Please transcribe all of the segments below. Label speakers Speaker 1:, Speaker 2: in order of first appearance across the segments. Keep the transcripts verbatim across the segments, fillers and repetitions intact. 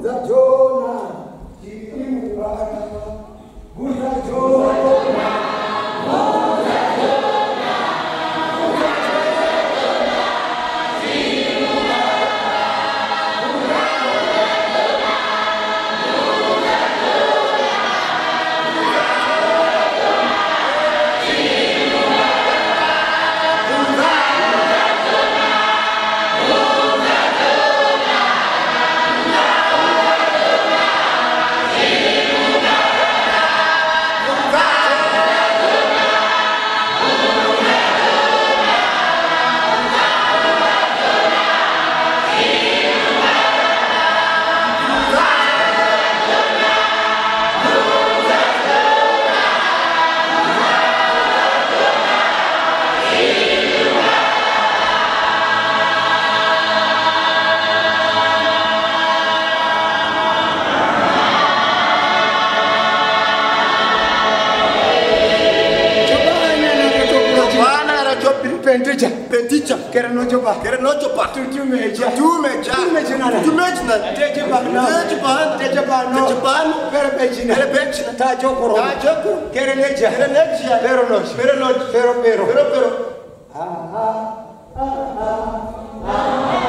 Speaker 1: Pentija, pentija, kera no chopa, kera no chopa. Tu tu meja, tu meja, tu meja nana, tu meja nana. Teja pa no, teja pa, teja pa no, teja pa no. Kera pechina, kera pechina. Ta jokoro, ta jokoro. Kera leja, kera leja. Pero no, pero no, pero pero, pero pero. Ah ah ah ah.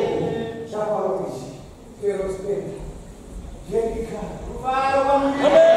Speaker 1: Gente, cara, vai,